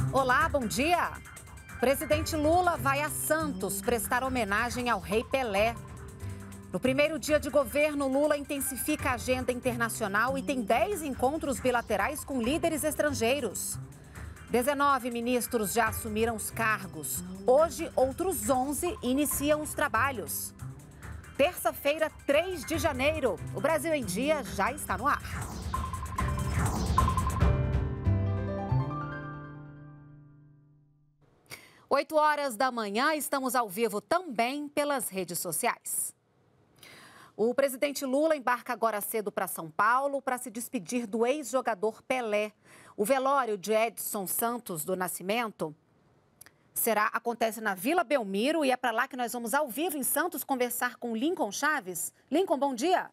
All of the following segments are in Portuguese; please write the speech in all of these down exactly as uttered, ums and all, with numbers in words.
Olá, bom dia. Presidente Lula vai a Santos prestar homenagem ao rei Pelé. No primeiro dia de governo, Lula intensifica a agenda internacional e tem dez encontros bilaterais com líderes estrangeiros. dezenove ministros já assumiram os cargos. Hoje, outros onze iniciam os trabalhos. Terça-feira, três de janeiro. O Brasil em Dia já está no ar. oito horas da manhã, estamos ao vivo também pelas redes sociais. O presidente Lula embarca agora cedo para São Paulo para se despedir do ex-jogador Pelé. O velório de Edson Santos do Nascimento será, acontece na Vila Belmiro e é para lá que nós vamos ao vivo em Santos conversar com Lincoln Chaves. Lincoln, bom dia.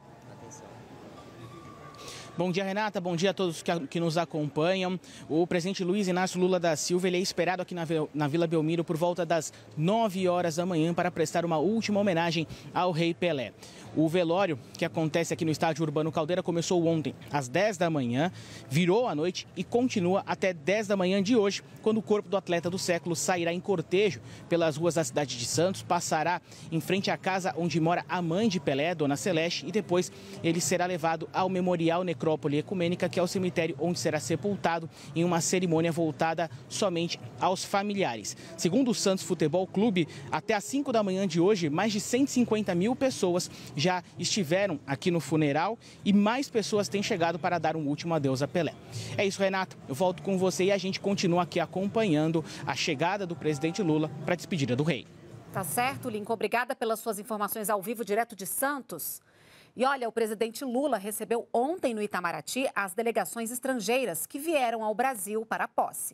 Bom dia, Renata. Bom dia a todos que, que nos acompanham. O presidente Luiz Inácio Lula da Silva ele é esperado aqui na, na Vila Belmiro por volta das nove horas da manhã para prestar uma última homenagem ao rei Pelé. O velório, que acontece aqui no estádio Urbano Caldeira, começou ontem às dez da manhã, virou à noite e continua até dez da manhã de hoje, quando o corpo do atleta do século sairá em cortejo pelas ruas da cidade de Santos, passará em frente à casa onde mora a mãe de Pelé, Dona Celeste, e depois ele será levado ao Memorial Necrópole Ecumênica, que é o cemitério onde será sepultado em uma cerimônia voltada somente aos familiares. Segundo o Santos Futebol Clube, até às cinco da manhã de hoje, mais de cento e cinquenta mil pessoas já estiveram aqui no funeral e mais pessoas têm chegado para dar um último adeus a Pelé. É isso, Renata. Eu volto com você e a gente continua aqui acompanhando a chegada do presidente Lula para a despedida do rei. Tá certo, Lincoln. Obrigada pelas suas informações ao vivo, direto de Santos. E olha, o presidente Lula recebeu ontem no Itamaraty as delegações estrangeiras que vieram ao Brasil para a posse.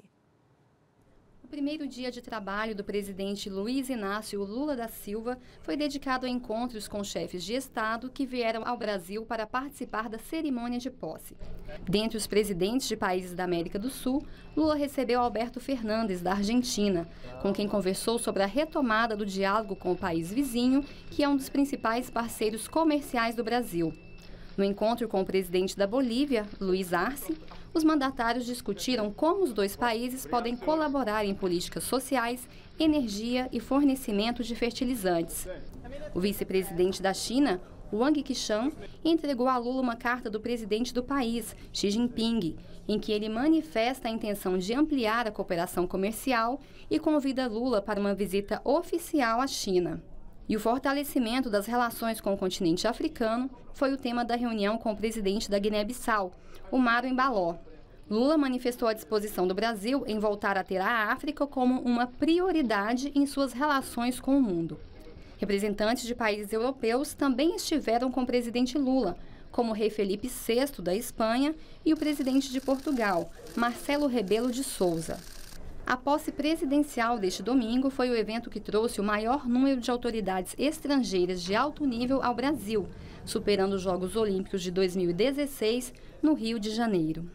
O primeiro dia de trabalho do presidente Luiz Inácio Lula da Silva foi dedicado a encontros com chefes de Estado que vieram ao Brasil para participar da cerimônia de posse. Dentre os presidentes de países da América do Sul, Lula recebeu Alberto Fernandes, da Argentina, com quem conversou sobre a retomada do diálogo com o país vizinho, que é um dos principais parceiros comerciais do Brasil. No encontro com o presidente da Bolívia, Luiz Arce, os mandatários discutiram como os dois países podem colaborar em políticas sociais, energia e fornecimento de fertilizantes. O vice-presidente da China, Wang Qishan, entregou a Lula uma carta do presidente do país, Xi Jinping, em que ele manifesta a intenção de ampliar a cooperação comercial e convida Lula para uma visita oficial à China. E o fortalecimento das relações com o continente africano foi o tema da reunião com o presidente da Guiné-Bissau, Umaro Embaló. Lula manifestou a disposição do Brasil em voltar a ter a África como uma prioridade em suas relações com o mundo. Representantes de países europeus também estiveram com o presidente Lula, como o rei Felipe sexto da Espanha e o presidente de Portugal, Marcelo Rebelo de Sousa. A posse presidencial deste domingo foi o evento que trouxe o maior número de autoridades estrangeiras de alto nível ao Brasil, superando os Jogos Olímpicos de dois mil e dezesseis, no Rio de Janeiro.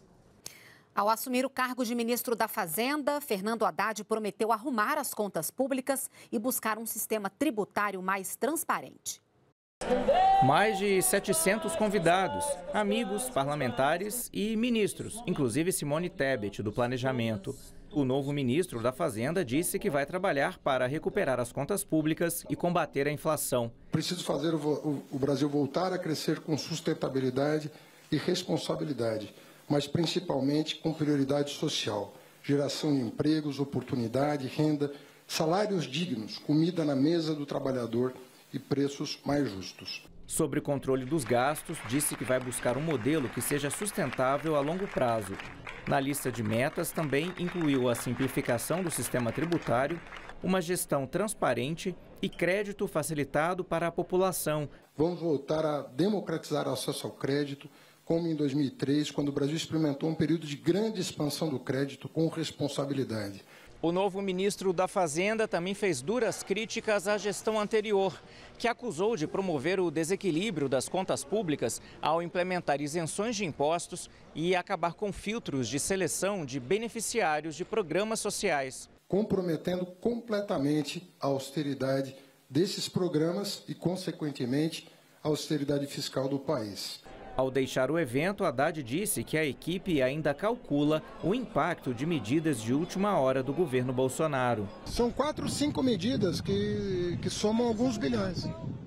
Ao assumir o cargo de ministro da Fazenda, Fernando Haddad prometeu arrumar as contas públicas e buscar um sistema tributário mais transparente. Mais de setecentos convidados, amigos, parlamentares e ministros, inclusive Simone Tebet, do Planejamento. O novo ministro da Fazenda disse que vai trabalhar para recuperar as contas públicas e combater a inflação. Preciso fazer o, o Brasil voltar a crescer com sustentabilidade e responsabilidade, mas principalmente com prioridade social, geração de empregos, oportunidade, renda, salários dignos, comida na mesa do trabalhador e preços mais justos. Sobre o controle dos gastos, disse que vai buscar um modelo que seja sustentável a longo prazo. Na lista de metas também incluiu a simplificação do sistema tributário, uma gestão transparente e crédito facilitado para a população. Vamos voltar a democratizar o acesso ao crédito, como em dois mil e três, quando o Brasil experimentou um período de grande expansão do crédito com responsabilidade. O novo ministro da Fazenda também fez duras críticas à gestão anterior, que acusou de promover o desequilíbrio das contas públicas ao implementar isenções de impostos e acabar com filtros de seleção de beneficiários de programas sociais. Comprometendo completamente a austeridade desses programas e, consequentemente, a austeridade fiscal do país. Ao deixar o evento, Haddad disse que a equipe ainda calcula o impacto de medidas de última hora do governo Bolsonaro. São quatro, cinco medidas que, que somam alguns bilhões.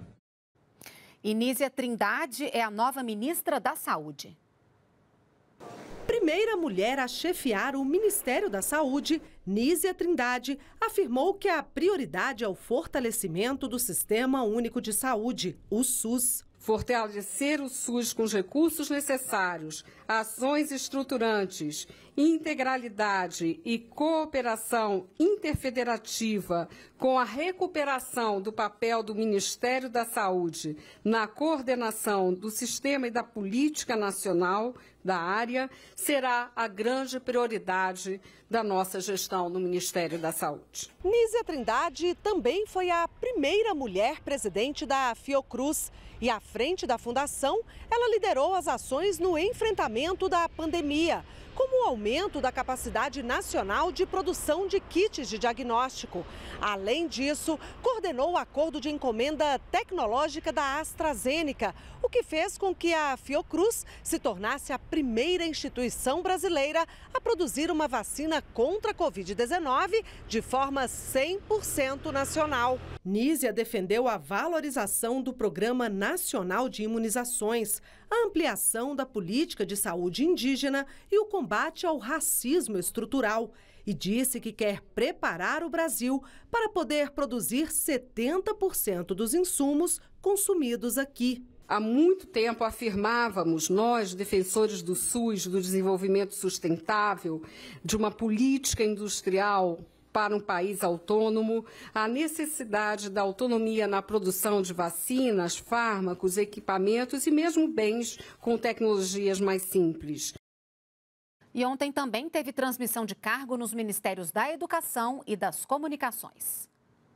E Nízia Trindade é a nova ministra da Saúde. Primeira mulher a chefiar o Ministério da Saúde, Nízia Trindade afirmou que a prioridade é o fortalecimento do Sistema Único de Saúde, o SUS. Fortalecer o SUS com os recursos necessários, ações estruturantes, integralidade e cooperação interfederativa com a recuperação do papel do Ministério da Saúde na coordenação do sistema e da política nacional da área será a grande prioridade da nossa gestão no Ministério da Saúde. Nízia Trindade também foi a primeira mulher presidente da Fiocruz. E à frente da fundação, ela liderou as ações no enfrentamento da pandemia, como o aumento da capacidade nacional de produção de kits de diagnóstico. Além disso, coordenou o acordo de encomenda tecnológica da AstraZeneca, o que fez com que a Fiocruz se tornasse a primeira instituição brasileira a produzir uma vacina contra a covid dezenove de forma cem por cento nacional. Nízia defendeu a valorização do Programa Nacional de Imunizações, a ampliação da política de saúde indígena e o combate ao racismo estrutural. E disse que quer preparar o Brasil para poder produzir setenta por cento dos insumos consumidos aqui. Há muito tempo afirmávamos, nós, defensores do SUS, do desenvolvimento sustentável, de uma política industrial para um país autônomo, a necessidade da autonomia na produção de vacinas, fármacos, equipamentos e mesmo bens com tecnologias mais simples. E ontem também teve transmissão de cargo nos Ministérios da Educação e das Comunicações.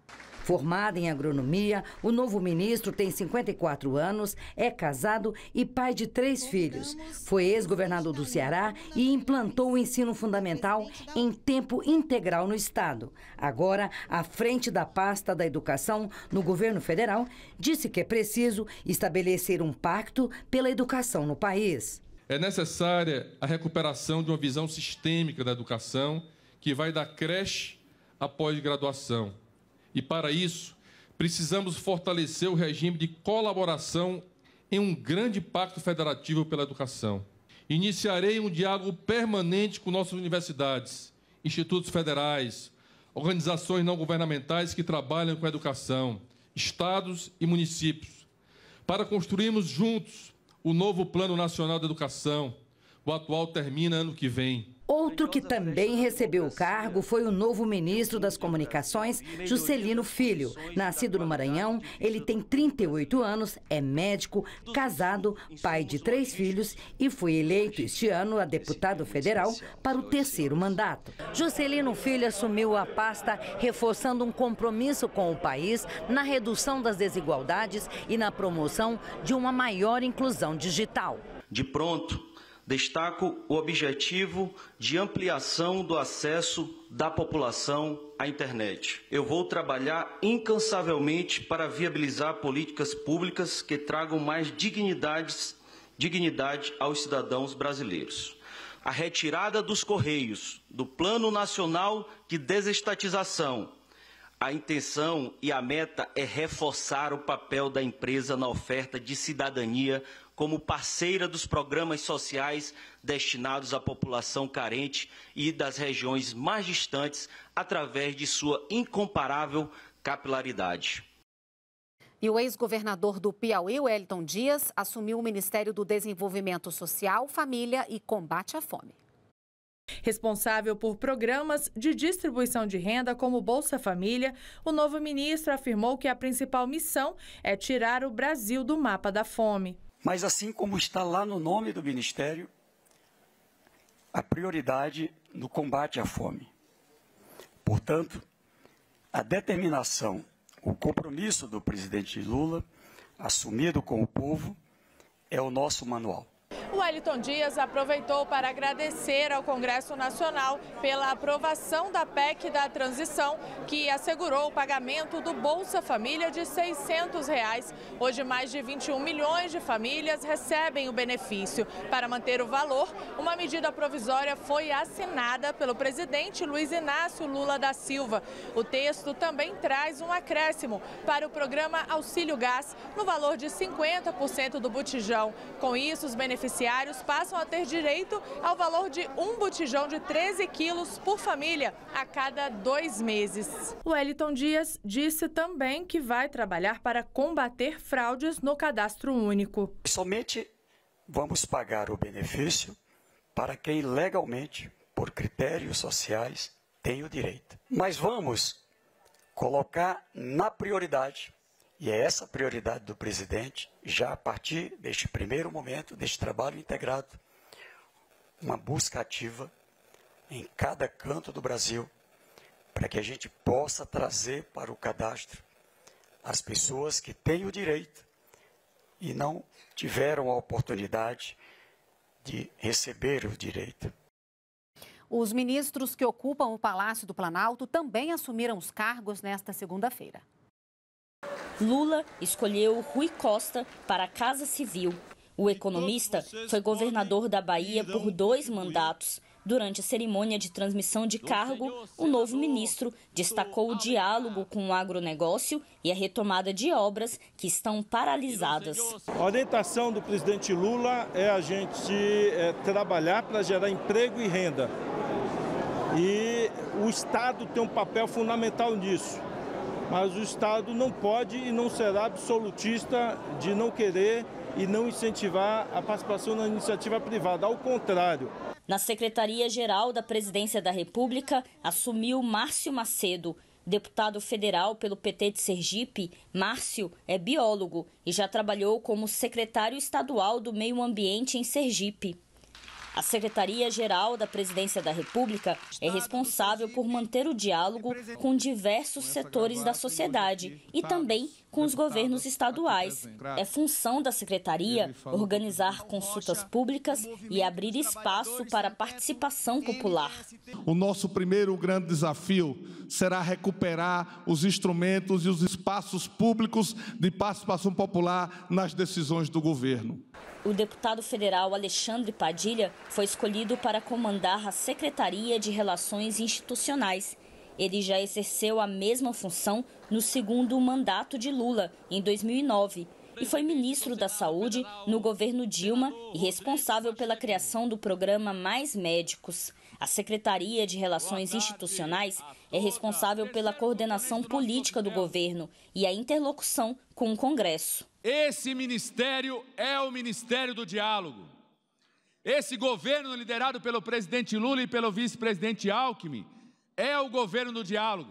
Formado em agronomia, o novo ministro tem cinquenta e quatro anos, é casado e pai de três filhos. Foi ex-governador do Ceará e implantou o ensino fundamental em tempo integral no estado. Agora, à frente da pasta da educação no governo federal, disse que é preciso estabelecer um pacto pela educação no país. É necessária a recuperação de uma visão sistêmica da educação que vai da creche à pós-graduação. E, para isso, precisamos fortalecer o regime de colaboração em um grande pacto federativo pela educação. Iniciarei um diálogo permanente com nossas universidades, institutos federais, organizações não governamentais que trabalham com a educação, estados e municípios, para construirmos juntos o novo Plano Nacional de Educação. O atual termina ano que vem. Outro que também recebeu o cargo foi o novo ministro das Comunicações, Juscelino Filho. Nascido no Maranhão, ele tem trinta e oito anos, é médico, casado, pai de três filhos e foi eleito este ano a deputado federal para o terceiro mandato. Juscelino Filho assumiu a pasta reforçando um compromisso com o país na redução das desigualdades e na promoção de uma maior inclusão digital. De pronto, destaco o objetivo de ampliação do acesso da população à internet. Eu vou trabalhar incansavelmente para viabilizar políticas públicas que tragam mais dignidades, dignidade aos cidadãos brasileiros. A retirada dos Correios do Plano Nacional de Desestatização. A intenção e a meta é reforçar o papel da empresa na oferta de cidadania como parceira dos programas sociais destinados à população carente e das regiões mais distantes, através de sua incomparável capilaridade. E o ex-governador do Piauí, Wellington Dias, assumiu o Ministério do Desenvolvimento Social, Família e Combate à Fome. Responsável por programas de distribuição de renda como Bolsa Família, o novo ministro afirmou que a principal missão é tirar o Brasil do mapa da fome. Mas assim como está lá no nome do Ministério, a prioridade no combate à fome. Portanto, a determinação, o compromisso do presidente Lula, assumido com o povo, é o nosso manual. O Wellington Dias aproveitou para agradecer ao Congresso Nacional pela aprovação da P E C da transição, que assegurou o pagamento do Bolsa Família de seiscentos reais. Hoje, mais de vinte e um milhões de famílias recebem o benefício. Para manter o valor, uma medida provisória foi assinada pelo presidente Luiz Inácio Lula da Silva. O texto também traz um acréscimo para o programa Auxílio Gás, no valor de cinquenta por cento do botijão. Com isso, os beneficiários passam a ter direito ao valor de um botijão de treze quilos por família a cada dois meses. O Wellington Dias disse também que vai trabalhar para combater fraudes no cadastro único. Somente vamos pagar o benefício para quem legalmente, por critérios sociais, tem o direito. Mas vamos colocar na prioridade, e é essa a prioridade do presidente, já a partir deste primeiro momento, deste trabalho integrado, uma busca ativa em cada canto do Brasil, para que a gente possa trazer para o cadastro as pessoas que têm o direito e não tiveram a oportunidade de receber o direito. Os ministros que ocupam o Palácio do Planalto também assumiram os cargos nesta segunda-feira. Lula escolheu Rui Costa para a Casa Civil. O economista foi governador da Bahia por dois mandatos. Durante a cerimônia de transmissão de cargo, o novo ministro destacou o diálogo com o agronegócio e a retomada de obras que estão paralisadas. A orientação do presidente Lula é a gente é, trabalhar para gerar emprego e renda. E o Estado tem um papel fundamental nisso. Mas o Estado não pode e não será absolutista de não querer e não incentivar a participação na iniciativa privada. Ao contrário. Na Secretaria-Geral da Presidência da República, assumiu Márcio Macedo. Deputado federal pelo P T de Sergipe, Márcio é biólogo e já trabalhou como secretário estadual do Meio Ambiente em Sergipe. A Secretaria-Geral da Presidência da República é responsável por manter o diálogo com diversos setores da sociedade e também com os governos estaduais. É função da Secretaria organizar consultas públicas e abrir espaço para a participação popular. O nosso primeiro grande desafio será recuperar os instrumentos e os espaços públicos de participação popular nas decisões do governo. O deputado federal Alexandre Padilha foi escolhido para comandar a Secretaria de Relações Institucionais. Ele já exerceu a mesma função no segundo mandato de Lula, em dois mil e nove, e foi ministro da Saúde no governo Dilma e responsável pela criação do programa Mais Médicos. A Secretaria de Relações Institucionais é responsável pela coordenação política do governo e a interlocução com o Congresso. Esse ministério é o Ministério do Diálogo. Esse governo liderado pelo presidente Lula e pelo vice-presidente Alckmin é o governo do diálogo.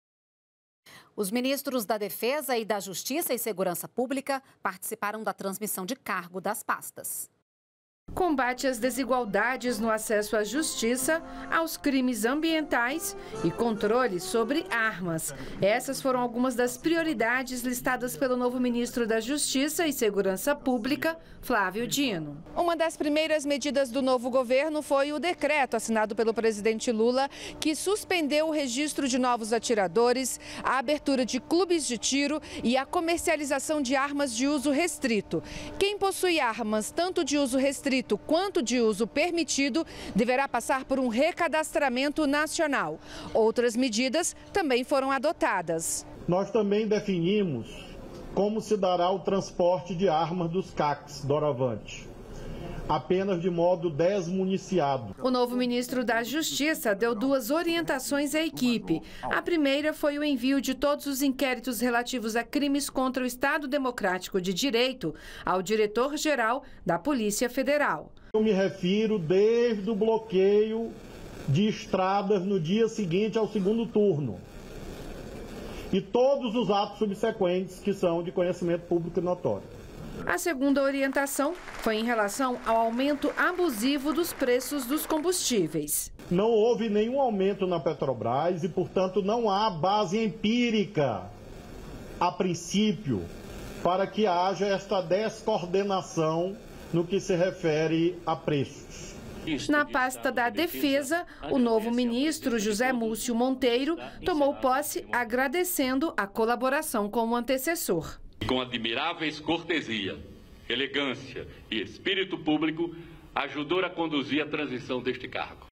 Os ministros da Defesa e da Justiça e Segurança Pública participaram da transmissão de cargo das pastas. Combate às desigualdades no acesso à justiça, aos crimes ambientais e controle sobre armas. Essas foram algumas das prioridades listadas pelo novo ministro da Justiça e Segurança Pública, Flávio Dino. Uma das primeiras medidas do novo governo foi o decreto assinado pelo presidente Lula, que suspendeu o registro de novos atiradores, a abertura de clubes de tiro e a comercialização de armas de uso restrito. Quem possui armas tanto de uso restrito quanto de uso permitido, deverá passar por um recadastramento nacional. Outras medidas também foram adotadas. Nós também definimos como se dará o transporte de armas dos C A Cs doravante, apenas de modo desmuniciado. O novo ministro da Justiça deu duas orientações à equipe. A primeira foi o envio de todos os inquéritos relativos a crimes contra o Estado Democrático de Direito ao diretor-geral da Polícia Federal. Eu me refiro desde o bloqueio de estradas no dia seguinte ao segundo turno e todos os atos subsequentes que são de conhecimento público e notório. A segunda orientação foi em relação ao aumento abusivo dos preços dos combustíveis. Não houve nenhum aumento na Petrobras e, portanto, não há base empírica, a princípio, para que haja esta descoordenação no que se refere a preços. Na pasta da Defesa, o novo ministro José Múcio Monteiro tomou posse agradecendo a colaboração com o antecessor. Com admiráveis cortesia, elegância e espírito público, ajudou a conduzir a transição deste cargo.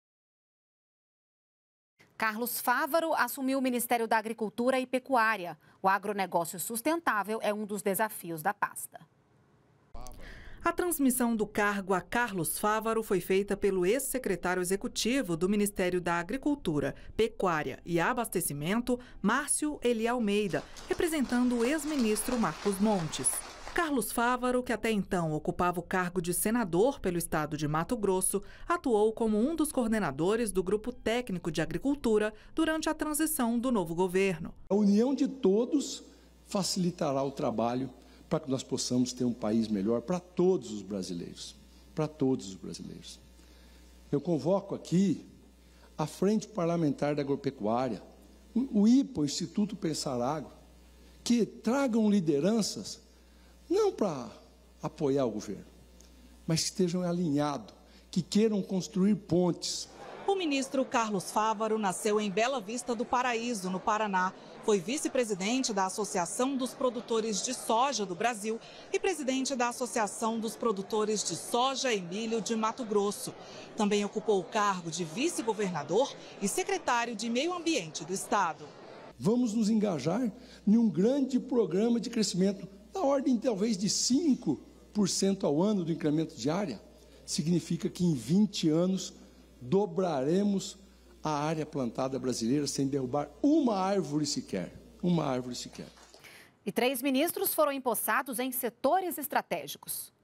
Carlos Fávaro assumiu o Ministério da Agricultura e Pecuária. O agronegócio sustentável é um dos desafios da pasta. A transmissão do cargo a Carlos Fávaro foi feita pelo ex-secretário executivo do Ministério da Agricultura, Pecuária e Abastecimento, Márcio Eli Almeida, representando o ex-ministro Marcos Montes. Carlos Fávaro, que até então ocupava o cargo de senador pelo estado de Mato Grosso, atuou como um dos coordenadores do Grupo Técnico de Agricultura durante a transição do novo governo. A união de todos facilitará o trabalho para que nós possamos ter um país melhor para todos os brasileiros, para todos os brasileiros. Eu convoco aqui a Frente Parlamentar da Agropecuária, o I P A, o Instituto Pensar Agro, que tragam lideranças, não para apoiar o governo, mas que estejam alinhados, que queiram construir pontes. O ministro Carlos Fávaro nasceu em Bela Vista do Paraíso, no Paraná. Foi vice-presidente da Associação dos Produtores de Soja do Brasil e presidente da Associação dos Produtores de Soja e Milho de Mato Grosso. Também ocupou o cargo de vice-governador e secretário de Meio Ambiente do estado. Vamos nos engajar em um grande programa de crescimento, na ordem talvez de cinco por cento ao ano do incremento de área. Significa que em vinte anos dobraremos a área plantada brasileira sem derrubar uma árvore sequer, uma árvore sequer. E três ministros foram empossados em setores estratégicos.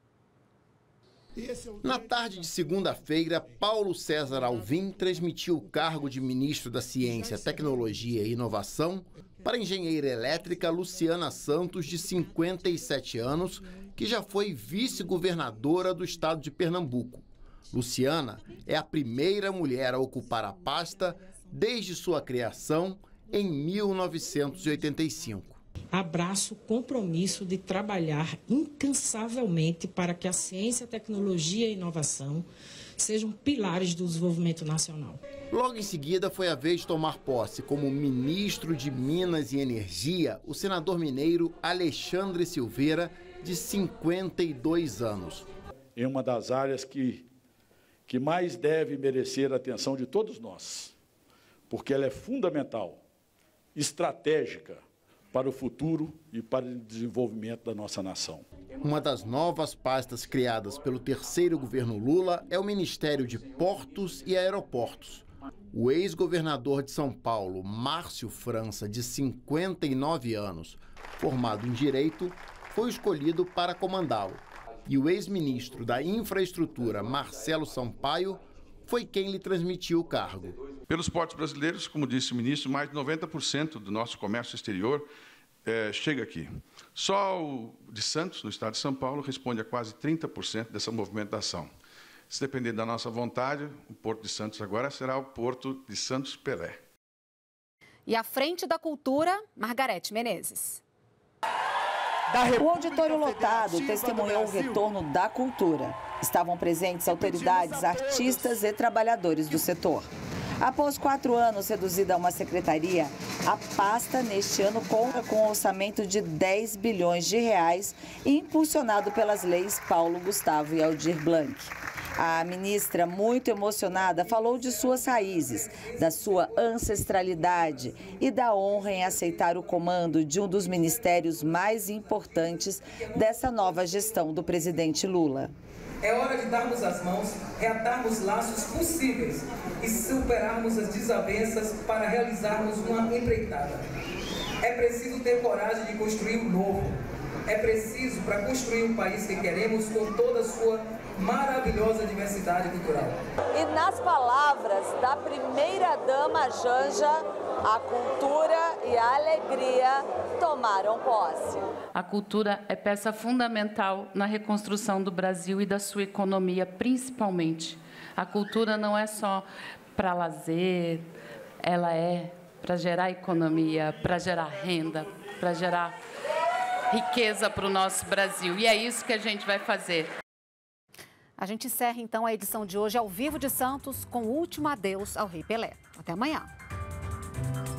Na tarde de segunda-feira, Paulo César Alvim transmitiu o cargo de ministro da Ciência, Tecnologia e Inovação para a engenheira elétrica Luciana Santos, de cinquenta e sete anos, que já foi vice-governadora do estado de Pernambuco. Luciana é a primeira mulher a ocupar a pasta desde sua criação em mil novecentos e oitenta e cinco. Abraço o compromisso de trabalhar incansavelmente para que a ciência, tecnologia e inovação sejam pilares do desenvolvimento nacional. Logo em seguida, foi a vez de tomar posse como ministro de Minas e Energia o senador mineiro Alexandre Silveira, de cinquenta e dois anos. Em uma das áreas que que mais deve merecer a atenção de todos nós, porque ela é fundamental, estratégica para o futuro e para o desenvolvimento da nossa nação. Uma das novas pastas criadas pelo terceiro governo Lula é o Ministério de Portos e Aeroportos. O ex-governador de São Paulo, Márcio França, de cinquenta e nove anos, formado em Direito, foi escolhido para comandá-lo. E o ex-ministro da Infraestrutura, Marcelo Sampaio, foi quem lhe transmitiu o cargo. Pelos portos brasileiros, como disse o ministro, mais de noventa por cento do nosso comércio exterior é, chega aqui. Só o de Santos, no estado de São Paulo, responde a quase trinta por cento dessa movimentação. Se depender da nossa vontade, o Porto de Santos agora será o Porto de Santos Pelé. E à frente da cultura, Margarete Menezes. O auditório lotado testemunhou o retorno da cultura. Estavam presentes autoridades, artistas e trabalhadores do setor. Após quatro anos reduzida a uma secretaria, a pasta neste ano conta com um orçamento de dez bilhões de reais, impulsionado pelas leis Paulo Gustavo e Aldir Blanc. A ministra, muito emocionada, falou de suas raízes, da sua ancestralidade e da honra em aceitar o comando de um dos ministérios mais importantes dessa nova gestão do presidente Lula. É hora de darmos as mãos, reatarmos laços possíveis e superarmos as desavenças para realizarmos uma empreitada. É preciso ter coragem de construir o novo. É preciso para construir o país que queremos com toda a sua maravilhosa diversidade cultural. E nas palavras da primeira-dama Janja, a cultura e a alegria tomaram posse. A cultura é peça fundamental na reconstrução do Brasil e da sua economia, principalmente. A cultura não é só para lazer, ela é para gerar economia, para gerar renda, para gerar riqueza para o nosso Brasil. E é isso que a gente vai fazer. A gente encerra então a edição de hoje ao vivo de Santos com o último adeus ao Rei Pelé. Até amanhã.